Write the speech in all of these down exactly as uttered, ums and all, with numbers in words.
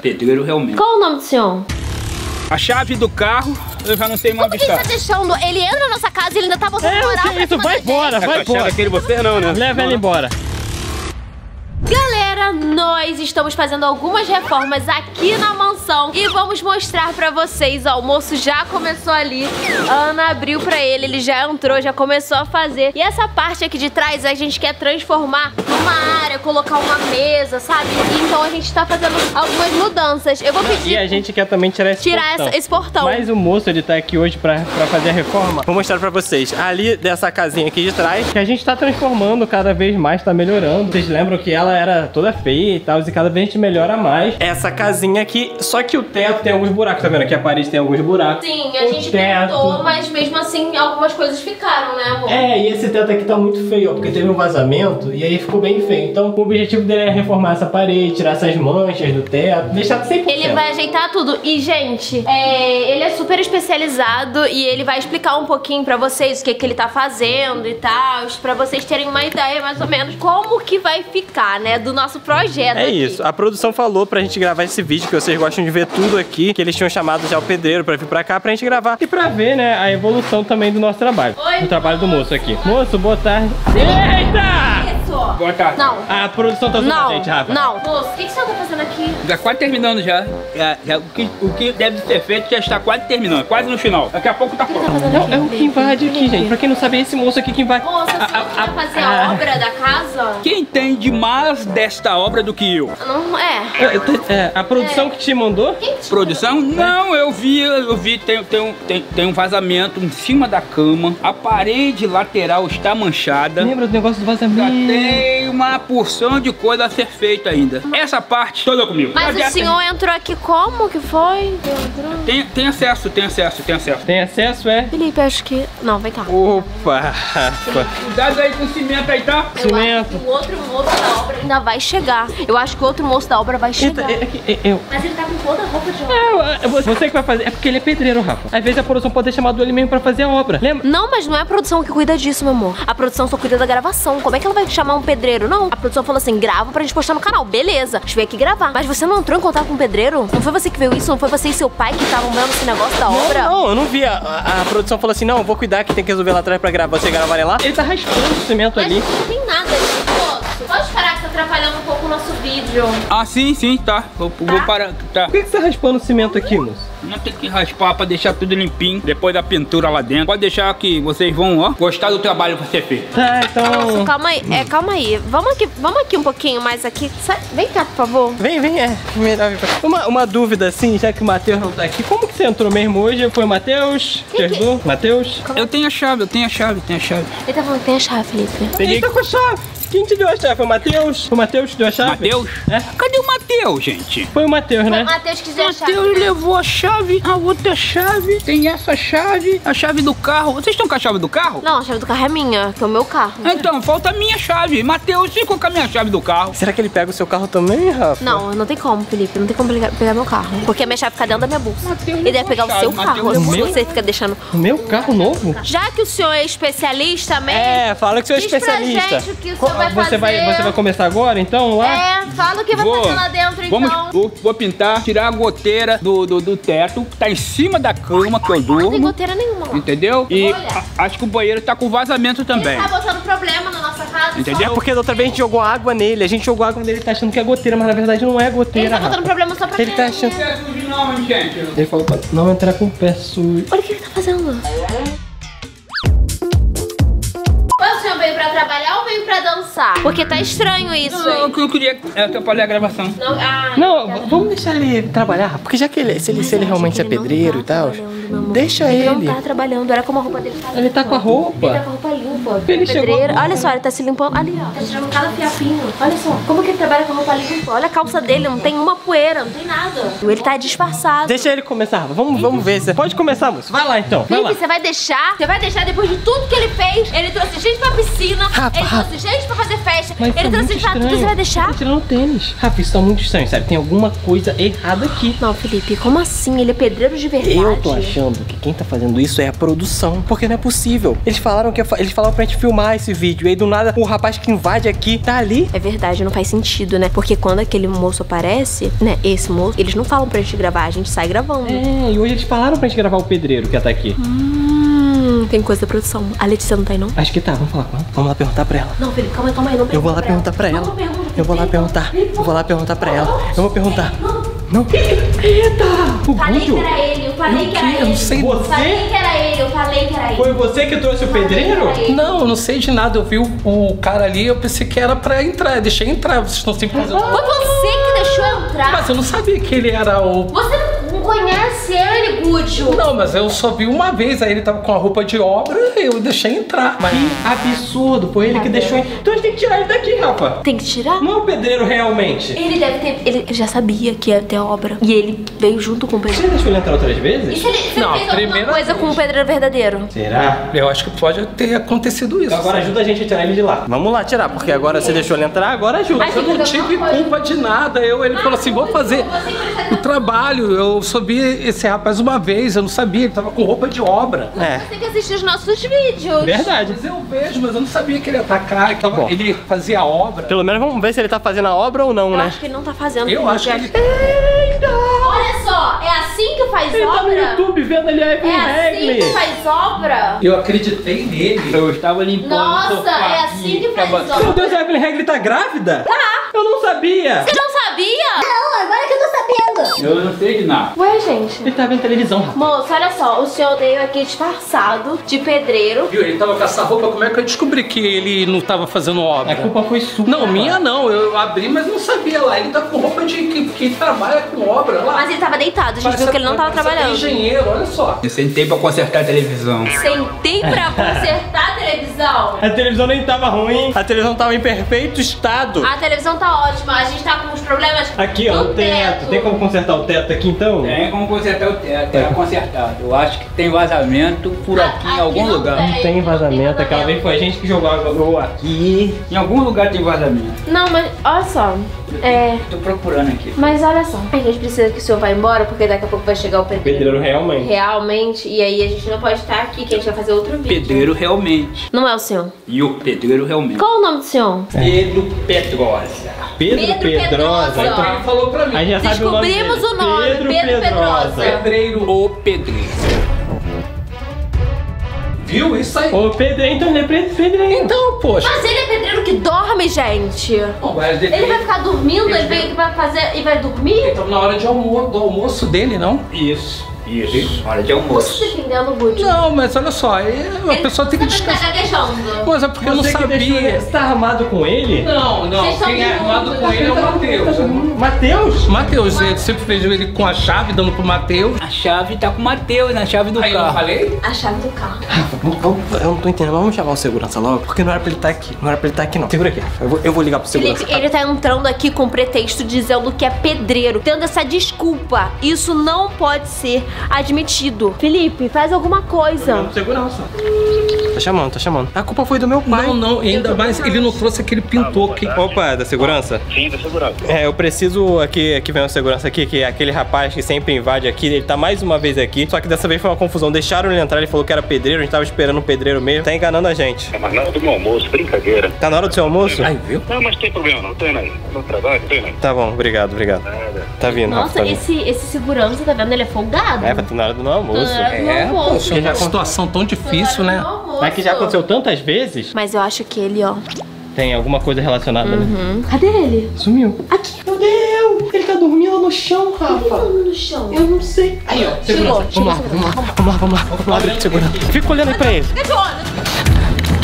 pedreiro realmente. Qual o nome do senhor? A chave do carro, eu já não sei mais onde Como que está. ele tá deixando? Ele entra na nossa casa e ele ainda tá botando moral pra isso, cima vai da embora, gente. vai A chave embora. aquele você não, né? Leva ela embora. Galera, nós estamos fazendo algumas reformas aqui na mansão e vamos mostrar pra vocês. Ó, o moço já começou ali, a Ana abriu pra ele, ele já entrou, já começou a fazer. E essa parte aqui de trás a gente quer transformar numa área, colocar uma mesa, sabe? E então a gente tá fazendo algumas mudanças. Eu vou pedir... E a gente quer também tirar esse Tirar portão. essa, esse portão. Mas o moço, ele tá aqui hoje pra, pra fazer a reforma. Vou mostrar pra vocês. Ali dessa casinha aqui de trás, que a gente tá transformando cada vez mais, tá melhorando. Vocês lembram que ela era toda feia e tal, e cada vez a gente melhora mais. Essa casinha aqui, só que o teto tem alguns buracos, tá vendo? Aqui a parede tem alguns buracos. Sim, a o gente teto... tentou, mas mesmo assim algumas coisas ficaram, né, amor? É, e esse teto aqui tá muito feio, ó, porque teve um vazamento e aí ficou bem feio. Então o objetivo dele é reformar essa parede, tirar essas manchas do teto, deixar cem por cento. Ele vai ajeitar tudo. E, gente, é, ele é super especializado e ele vai explicar um pouquinho pra vocês o que, que ele tá fazendo e tal, pra vocês terem uma ideia mais ou menos como que vai ficar, né, do nosso projeto. É aqui. isso, a produção falou pra gente gravar esse vídeo, que vocês gostam de ver tudo aqui, que eles tinham chamado já o pedreiro pra vir pra cá pra gente gravar e pra ver, né, a evolução também do nosso trabalho. Oi, do trabalho do moço aqui. Moço, boa tarde. Eita! Isso! Boa tarde. Não. A produção tá usando Não, a gente, Rafa. não. Moço, o que, que você tá fazendo aqui? Já quase terminando já. Já, já, o, que, o que deve ser feito já está quase terminando, quase no final. Daqui a pouco tá pronto. É, é o que invade aqui, gente. Pra quem não sabe, é esse moço aqui que invade. Moço, você a- vai fazer a- a obra da casa? Quem entende mais desta obra do que eu? Não, é. É, é, a produção que te mandou? Quem te Produção? Não, eu vi, eu vi, tem, tem, um, tem, tem um vazamento em cima da cama. A parede lateral está manchada. Lembra do negócio do Já vazamento? tem uma porção de coisa a ser feita ainda. Essa parte, toda comigo. Mas Já o senhor entrou aqui como que foi? Entrou? Tem, tem acesso, tem acesso, tem acesso. Tem acesso, é? Felipe, acho que... Não, vem cá. Opa, Rafa. Cuidado aí com o cimento aí, tá? Eu acho Cimento. que o outro moço da obra ainda vai chegar. Eu acho que o outro moço da obra vai chegar. Eita, é, é, é, eu... Mas ele tá com toda a roupa de obra. É, você você que vai fazer. É porque ele é pedreiro, Rafa. Às vezes a produção pode ter chamado ele mesmo pra fazer a obra. Lembra? Não, mas não é a produção que cuida disso, meu amor. A produção só cuida da gravação. Como é que ela vai chamar um pedreiro? Não. A produção falou assim, grava pra gente postar no canal. Beleza, a gente veio aqui gravar. Mas você não entrou em contato com o pedreiro? Não foi você que viu isso? Não foi você e seu pai que estavam vendo esse negócio da obra? Não, não, eu não vi. A, a, a produção falou assim, não, eu vou cuidar que tem que resolver lá atrás pra gravar. Você gravarem lá. Ele tá raspando o cimento Mas ali. não tem nada disso, moço. Pode parar que tá atrapalhando um pouco o nosso vídeo. Ah, sim, sim, tá. Vou, vou parar. Tá. Por que, que você tá raspando o cimento aqui, moço? Não tem que raspar pra deixar tudo limpinho. Depois da pintura lá dentro. Pode deixar que vocês vão, ó, gostar do trabalho que você fez. Tá, então... Moço, calma aí. É, calma aí. Vamos aqui, vamos aqui um pouquinho mais aqui. Sai- Vem cá, por favor. Vem, vem, é. Melhor vir pra- Uma, uma dúvida assim, já que o Matheus não tá aqui. Como que você entrou mesmo hoje? Foi o Matheus? Te Quem que- ajudou? Matheus? Eu tenho a chave, eu tenho a chave, tenho a chave. Ele tá falando que tem a chave, Felipe. Ele tá com a chave. Quem te deu a chave? Foi o Matheus? Foi o Matheus que deu a chave? Matheus? É? Cadê o Matheus, gente? Foi o Matheus, né? Matheus quiser a chave. Matheus levou a chave, a outra chave, tem essa chave, a chave do carro. Vocês estão com a chave do carro? Não, a chave do carro é minha, que é o meu carro. Então, falta a minha chave. Matheus ficou com a minha chave do carro. Será que ele pega o seu carro também, Rafa? Não, não tem como, Felipe. Não tem como pegar, pegar meu carro. Porque a minha chave fica dentro da minha bolsa. Mateus Ele deve levou pegar a o chave, seu Mateus carro. levou Se o você fica deixando. O meu carro novo? Já que o senhor é especialista mesmo. É, fala que você é Diz pra especialista. gente o que o Co- senhor vai você vai, fazer. você vai começar agora, então, lá? É, fala o que vai fazer lá dentro, vamos, então. vou, vou pintar, tirar a goteira do, do, do teto, que tá em cima da cama que eu Não tem durmo. goteira nenhuma. lá. Entendeu? E Olha. a- acho que o banheiro tá com vazamento também. Ele tá botando problema na nossa casa. Entendeu? só. Porque da outra vez a gente jogou água nele. A gente jogou água nele, ele tá achando que é goteira, mas na verdade não é Ele goteira, tá Rafa. botando problema só pra Ele tá quem? achando... Não é sujo não, hein, gente? Ele falou pra não entrar com o pé sujo. Olha o que ele tá fazendo. O senhor veio pra trabalhar ou veio pra dançar? Porque tá estranho isso, Não, eu, hein? eu queria é, atrapalhar a gravação. Não, ah, Não, v- vamos deixar ele trabalhar, porque já que ele, se ele, se ele realmente é pedreiro e tal, deixa Ele ele. não tá trabalhando, olha como a roupa dele tá Ele tá com a Ele tá com roupa. a roupa limpa. Ele É chegou- pedreiro. Olha só, ele tá se limpando. Ali, ó. Tá tirando cada fiapinho. Olha só. Como que ele trabalha com a roupa limpa? Olha a calça dele, não tem uma poeira, não tem nada. Ele tá disfarçado. Deixa ele começar, Rafa. Vamos, vamos ver. se- Pode começar, moço. Vai lá então. Vai lá. Felipe, você vai deixar? Você vai deixar depois de tudo que ele fez? Ele trouxe gente pra piscina, Rafa, ele Rafa. trouxe gente pra fazer festa. Mas Ele tá trouxe muito entrada, estranho. você vai deixar? Tá tirando o tênis. Rafa, isso tá muito estranho, sério. Tem alguma coisa errada aqui. Não, Felipe, como assim? Ele é pedreiro de verdade. Eu tô achando que quem tá fazendo isso é a produção. Porque não é possível. Eles falaram que eles falaram pra gente filmar esse vídeo. E aí do nada o rapaz que invade aqui tá ali. É verdade, não faz sentido, né? Porque quando aquele moço aparece, né? Esse moço, eles não falam pra gente gravar, a gente sai gravando. É, e hoje eles falaram pra gente gravar o pedreiro que tá aqui. Hum, tem coisa da produção. A Letícia não tá aí, não? Acho que tá, vamos falar com ela. Vamos lá perguntar pra ela. Não, Felipe, calma aí, calma aí. Não Eu vou lá perguntar pra ela. Não, pergunta, Eu vou lá Felipe, perguntar. Felipe, Eu vou lá perguntar pra ela. Eu vou perguntar. Não. Não. Eita! O Falei que Gujo. era ele, eu falei que era Eu ele. não sei. Você? Falei que era ele, eu falei que era ele. Foi você que trouxe o pedreiro? Não, eu não sei de nada. Eu vi o, o cara ali, eu pensei que era pra entrar. Eu deixei entrar. Vocês estão sempre fazendo. Foi você que deixou entrar. Mas eu não sabia que ele era o. Você não conhece ele, Gujo. Não, mas eu só vi uma vez. Aí ele tava com a roupa de obra, eu deixei entrar. Mas Que absurdo, foi ele que deixou. Então a gente tem que tirar ele daqui, Rafa. Tem que tirar? Não é o pedreiro realmente. Ele deve ter. Ele já sabia que ia ter obra. E ele veio junto com o Você pedreiro. deixou ele entrar outras E vezes? se ele, se Não, ele fez alguma primeira coisa com o pedreiro verdadeiro? Será? eu acho que pode ter acontecido isso. Então agora ajuda a gente a tirar ele de lá. Vamos lá tirar, porque agora você deixou ele entrar, agora ajuda. Mas Eu tem não que fazer tive alguma coisa. culpa de nada. Eu, ele falou assim: vou fazer o trabalho. Eu só vi esse rapaz uma vez, eu não sabia, ele tava com roupa de obra. É, Você tem que assistir os nossos vídeos. verdade. Mas eu vejo, mas eu não sabia que ele ia atacar, que Tá bom. ele fazia a obra. Pelo menos vamos ver se ele tá fazendo a obra ou não, Eu né? acho que ele não tá fazendo. Eu acho que ele. Eita! Olha só, é assim que faz Ele tá no obra? YouTube vendo ali a Evan É assim que Hagley. faz obra? Eu acreditei nele. Eu estava limpando Nossa, o sofá é assim aqui, que faz tava- obra. Meu Deus, a Evelyn Hagley tá grávida? Tá. Eu não sabia. Você não sabia? Não, agora que eu tô sabendo. Eu não sei de nada. Ué, gente. Ele tá vendo televisão, Rafa. Moço, olha só, o senhor veio aqui disfarçado de pedreiro. Viu? Ele tava com essa roupa, como é que eu descobri que ele não tava fazendo obra? A culpa foi sua. Não, minha não. Eu abri, mas não sabia lá. Ele tá com roupa de que, que trabalha com obra lá. Mas ele tava deitado, a gente Parece- viu que ele não tava parece até trabalhando. engenheiro, olha só. Eu sentei pra consertar a televisão. Sentei pra consertar a televisão. A televisão nem tava ruim. A televisão tava em perfeito estado. A televisão tá ótima, a gente tá com uns problemas Aqui, ó, no o teto. Tem como consertar o teto aqui, então? Tem como consertar o teto, tá consertado. Eu acho que tem vazamento por aqui em algum Aqui não lugar. tem. Tem vazamento. Aquela vez foi a gente que jogou água aqui. Em algum lugar tem vazamento. Não, mas olha só. É. Tô procurando aqui. Mas olha só. A gente precisa que o senhor vá embora, porque daqui a pouco vai chegar o pedreiro. Pedreiro realmente. Realmente. E aí a gente não pode estar aqui, que a gente vai fazer outro vídeo. Pedreiro realmente. Não é o senhor. E o pedreiro realmente. Qual o nome do senhor? Pedro Pedrosa. Pedro, Pedro Pedrosa. Pedrosa. Então, Ele falou pra mim. a gente já sabe o nome Descobrimos dele. o nome, Pedro Pedrosa. Pedreiro. O pedreiro. Viu? Isso aí. Ô, Pedreiro, então ele é pre- pedreiro. Então, poxa. Mas ele é pedreiro que dorme, gente. Bom, mas ele, Ele vai ficar dormindo, ele vem aqui pra fazer e vai dormir? ele tava na hora de almo do almoço dele, não? Isso, isso. Hora de Você almoço. tá entendendo, Gucci? Não, mas olha só, é- a pessoa tem que Você tá descansar. gaguejando. Mas é porque eu não Você que deixou ele. sabia. Você tá armado com ele? Não, não. Vocês estão Quem é juntos. armado com ele é o Matheus. Matheus? Matheus, ele sempre fez ele com a chave, dando pro Matheus. A chave tá com o Matheus, na chave do Aí eu carro. falei? A chave do carro. Rafa, vamos- vamos- eu não tô entendendo. Vamos chamar o segurança logo, porque não era pra ele estar aqui. Não era pra ele estar aqui, não. Segura aqui, Rafa. Eu vou, eu vou ligar pro segurança. Felipe, ele tá entrando aqui com pretexto dizendo que é pedreiro, tendo essa desculpa. Isso não pode ser admitido. Felipe, faz alguma coisa. Não, segurança. Tá chamando, tá chamando. A culpa foi do meu pai. Não, não, ainda mais ele não trouxe aquele pintor que. Opa, é da segurança? Sim, da segurança. É, eu preciso aqui, aqui vem uma segurança aqui, que é aquele rapaz que sempre invade aqui, ele tá mais uma vez aqui, só que dessa vez foi uma confusão. Deixaram ele entrar, ele falou que era pedreiro, a gente tava esperando o pedreiro mesmo. Tá enganando a gente. É, mas na hora do meu almoço, brincadeira. Tá na hora do seu almoço? Ai, viu? Não, mas tem problema não, tem aí. No trabalho, tem aí. Tá bom, obrigado, obrigado. Nada. Tá vindo, Rafa, Nossa, tá vindo. esse, esse segurança, tá vendo? Ele é folgado. É, vai ter na hora do meu almoço. Tá no É, almoço. poxa, uma situação tão difícil, né? Mas que já aconteceu tantas vezes, Mas eu acho que ele, ó. tem alguma coisa relacionada, né? Hum, cadê ele? Sumiu. Aqui. Meu Deus! Ele tá dormindo no chão, Rafa. No chão. Eu não sei. Aí, ó. Chegou, Vamos lá, vamos lá, vamos lá, vamos lá, vamos lá, abrir segurança. Fica olhando aí pra ele. Fica de olho.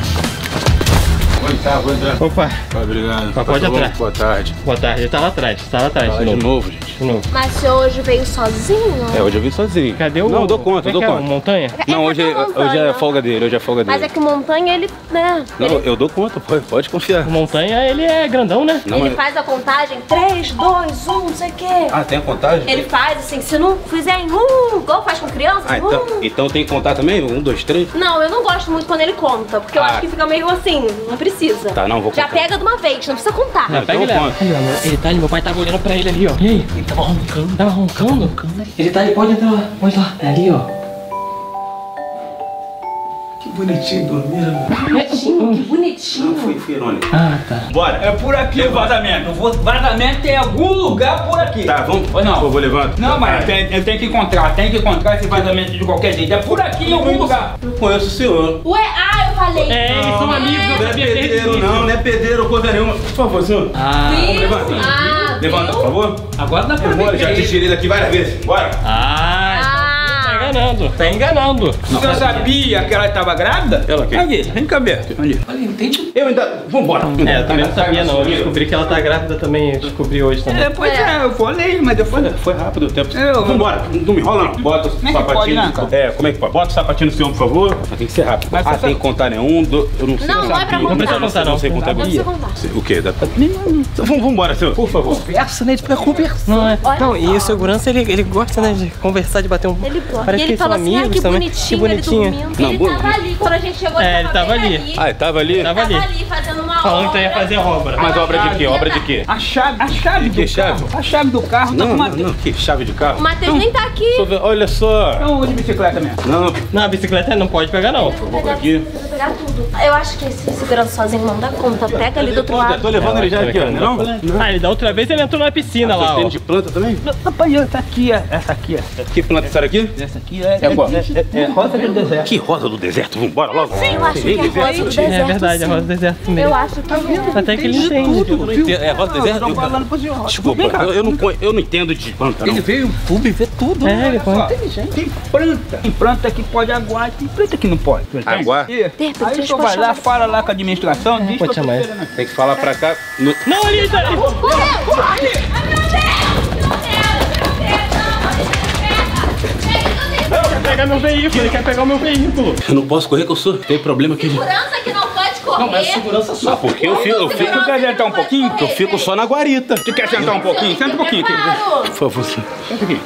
Vou entrar, vou entrar. Opa, Obrigado. Mas pode Tá bom, entrar. Boa tarde. boa tarde. Ele tá lá atrás, tá lá atrás. Fala de de novo. novo, gente. De novo. Mas você hoje veio sozinho? É, hoje eu vim sozinho. Cadê o... Não, eu dou conta, eu Como dou é que é? conta. Montanha? Não, hoje, É, hoje é montanha. folga dele, hoje é folga Mas dele. é que o Montanha, ele, né? Não, ele, eu dou conta, pode, pode confiar. O Montanha, ele é grandão, né? Não, ele mas- faz a contagem três, dois, um, não sei o quê. Ah, tem a contagem? Ele faz assim, se não fizer em um, igual faz com criança, Ah, um. então, então tem que contar também? Um, dois, três? Não, eu não gosto muito quando ele conta, porque eu Ah. acho que fica meio assim, não precisa. precisa. Tá, não, vou Já contar. pega de uma vez, não precisa contar. Não, pega eu ele. conto. Ali, ó, ele tá ali, meu pai tava olhando pra ele ali, ó. E aí? Ele tava roncando. Tava roncando? Ele tá ali, pode entrar lá, pode lá. É ali, ó. Que bonitinho dormindo. Bonitinho, que bonitinho. Fui, fui irônico. Ah, tá. Bora. É por aqui o vazamento. O vazamento tem algum lugar por aqui. Tá, vamos. Ou não? Eu vou levando. Não, mas tem- eu tenho que encontrar, tem que encontrar esse vazamento de qualquer jeito. É por aqui em algum lugar. Eu conheço o senhor. Ué, ah, eu falei. É, eles são amigos, eu Não é sabia desde o pedreiro, início. não, não é pedreiro, coisa nenhuma. Por favor, senhor. Ah, Viu? levanta. Ah, Levanta, por favor. Agora dá pra Bora, ver. já te tirei daqui várias vezes. Bora. ah, Ah. tá enganando, tá enganando. Você sabia que ela estava grávida? Ela quem? Aqui, vem cá ver. Ali. Eu ainda. Vambora. É, eu também não sabia não, eu descobri que ela tá grávida também, eu descobri hoje também. É, pois é, eu falei, mas depois... Foi rápido o tempo. Eu- Vambora, não me enrola não. Bota o Como é que pode, sapatinho. né, cara? É, como é que pode? Bota o sapatinho no senhor, por favor. Mas tem que ser rápido. Mas ah, você tem sabe- que contar nenhum, do, eu não sei. Não, se não é sabia. pra contar. Não precisa contar não. Não sei contar. Não precisa contar. O quê? Da... Vamos, vambora, senhor, por favor. Conversa, né? Pra conversar. Não, é. Olha Não, e só. o segurança, ele, ele gosta, né, de conversar, de bater um... Ele gosta. Parece E que ele eles são falou assim, ah, amigos que também. bonitinho, Que bonitinho. ele dormindo. Não, ele bom- tava ali, quando a gente chegou, É, ele ele tava tava bem ali. Ah, ele tava ali? Tava ali. ali fazendo uma Falando que obra. ia fazer obra. Mas obra de quê? Obra de quê? A chave, a chave Que do chave? carro. A chave do carro tá Não, com uma... não, não, que chave de O carro? Matheus nem tá aqui. Deixa eu ver, olha só. Não, de bicicleta mesmo. Não, Não, a bicicleta não pode pegar não. vou por aqui. Você vai pegar tudo. Eu acho que esse segurança sozinho não dá conta. Pega ali do outro Eu lado. tô levando ele já aqui, ó, não? Ah, ele da outra vez ele entrou na piscina lá, ó. Tem de planta também? Rapaz, essa aqui, é- essa aqui, é- Que planta essa aqui? essa aqui é... É qual? é, é, é rosa do deserto. Que rosa do deserto, vambora logo. Eu acho que é rosa do deserto. É verdade, a sim. rosa do deserto Eu mesmo. acho que é. Até que ele entende. É rosa do deserto? Tô falando pro senhor. Desculpa, eu, eu não, conhe- eu não entendo de planta, não. Ele veio no YouTube e vê tudo. É, ele foi. Tem planta. Tem planta que pode aguar, tem planta que não pode. Aguar? E, De repente, aí o eles senhor vai lá, podem fala lá com a administração, diz que eu pode tô chamar esperando aqui. Tem que falar pra cá. no- Não, ali já... Ele quer pegar meu veículo, ele quer pegar o meu veículo. Eu não posso correr que eu sou. Tem problema aqui de. Segurança que não pode correr. Não, mas Segurança só. Ah, porque eu fico, eu fico, Tu quer sentar um pouquinho? eu fico só na guarita. Tu quer sentar um pouquinho? Senta um pouquinho aqui. Por favor, senhor. Senta aqui.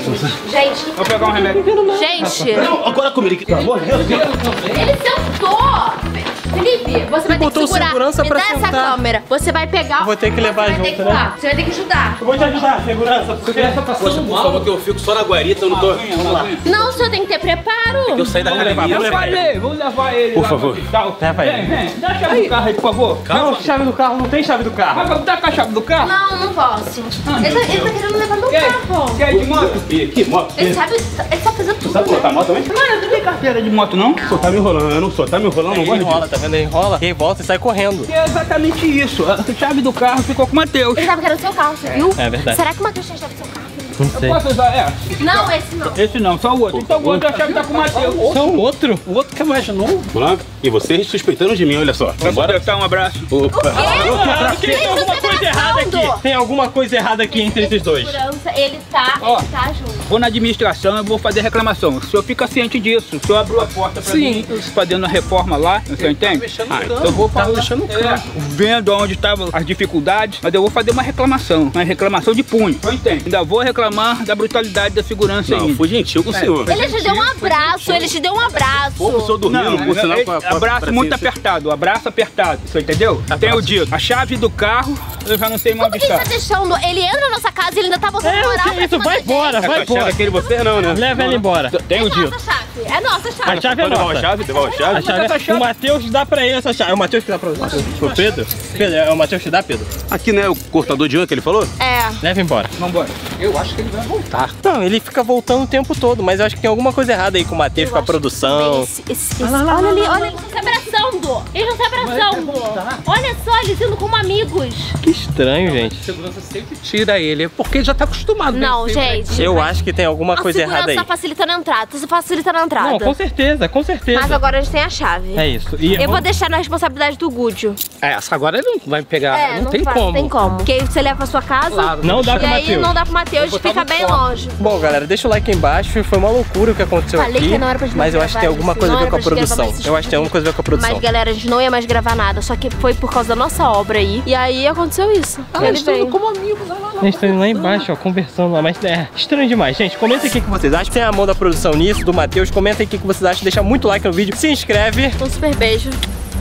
Gente, Vou pegar um remédio. gente, Não, agora comigo aqui, pelo amor de Deus. ele sentou. Felipe, você vai ter botou que segurar. segurança Me pra dá essa sentar. câmera. Você vai pegar. Eu vou ter que levar você vai ter junto, que né? voar. Você vai ter que ajudar. Eu vou te ajudar, segurança. Segurança Poxa, por favor, que eu fico só na guarita, eu não tô. Não, o senhor tem que ter preparo. Eu saí da academia. Eu falei, vou levar ele Por lá favor. pro hospital. Leva ele. Vem, vem, dá a chave do carro aí, por favor. Não, chave do carro, não tem chave do carro. Vai dar com a chave do carro? Não, não posso. Ele tá, ele tá querendo levar meu Quer, carro. quer ir de moto? Que, que moto? Ele sabe, ele sabe fazer tudo. Sabe pilotar moto também? Mano, tu tem carteira de moto, não? Só tá me enrolando, eu não sou. Tá me enrolando, não Ele gosto enrola, disso. tá vendo? Ele enrola, ele volta e sai correndo. É exatamente isso. A chave do carro ficou com o Matheus. Ele sabe que era o seu carro, você viu? É verdade. Será que o Matheus tem chave do seu carro? Não sei. Posso usar essa? Não, esse não. Esse não, só o outro. Então o outro a chave tá com o Matheus. Só o outro? O outro que é mais novo. Vamos lá? E vocês suspeitando de mim, olha só. Pra Bora. poder dar um abraço. Opa. Ah, tem Isso alguma você coisa tá errada falando. aqui. Tem alguma coisa errada aqui entre esses dois. Segurança, ele tá, Ó. ele tá junto. Vou na administração, eu vou fazer reclamação. O senhor fica ciente disso. O senhor abriu a porta pra mim, fazendo a reforma lá, o senhor entende? Ah, então eu vou falar, é, vendo onde estavam as dificuldades, mas eu vou fazer uma reclamação, uma reclamação de punho. Eu entendo. Ainda vou reclamar da brutalidade da segurança Não, aí. fui gentil com o senhor. Ele te deu um abraço, ele te deu um abraço. Pô, o senhor dormindo, por sinal, é- com a- com a- abraço pra muito cima. apertado, abraço apertado, você entendeu? Tem o dito. A chave do carro, eu já não sei mais Como onde que ele está. tá deixando? Ele entra na nossa casa e ele ainda tá botando É, moral o que pra é isso? cima Vai da gente. embora, A vai chave embora. aquele você não, né? Leva ele embora. Tem É o dito. nossa chave, é nossa chave. A chave é Pode levar a nossa. chave? Levar a A chave? chave essa é... chave- O Matheus dá pra ele essa chave. É o Matheus que dá pra pro Pedro? Pedro, é o Matheus que dá, Pedro? Aqui, né? O cortador de unha que ele falou? É. Leva embora. Vambora. Eu acho que ele vai voltar. Não, ele fica voltando o tempo todo, mas eu acho que tem alguma coisa errada aí com o Matheus, com a produção. Esse, esse, esse. Olha ali, olha, eles estão se abraçando. Eles estão se abraçando. Olha só, eles indo como amigos. Que estranho, gente. A segurança sempre tira ele, porque ele já tá acostumado. né? Não, Sempre gente. Eu acho que tem alguma A coisa errada aí. segurança tá facilitando a entrada. Isso facilita na entrada. Não, com certeza, com certeza. Mas agora a gente tem a chave. É isso. E Eu vou deixar na responsabilidade do Gúdio. É, essa agora ele não vai pegar. É, não, tem vai, como. Não tem como. Porque aí você leva pra sua casa. Claro, Não dá E pro aí Matheus. não dá pro Matheus, Vou botar fica no bem copo. longe. Bom, galera, deixa o like aí embaixo. Foi uma loucura o que aconteceu Falei aqui. que não era pra gente mas eu gravar acho que tem alguma isso, coisa a não ver era com a pra gente gravar produção. mais esses Eu acho que tem alguma coisa a ver com a produção. Mas galera, a gente não ia mais gravar nada, só que foi por causa da nossa obra aí. E aí aconteceu isso. Ah, Ele eles estão indo veio. como amigos. Olha lá, lá. A gente tá indo lá embaixo, ó, conversando lá, mas é estranho demais. Gente, comenta aí o que que vocês acham. Tem a mão da produção nisso, do Matheus. Comenta aí o que que vocês acham. Deixa muito like no vídeo. Se inscreve. Um super beijo.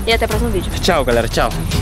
E até o próximo vídeo. Tchau, galera. Tchau.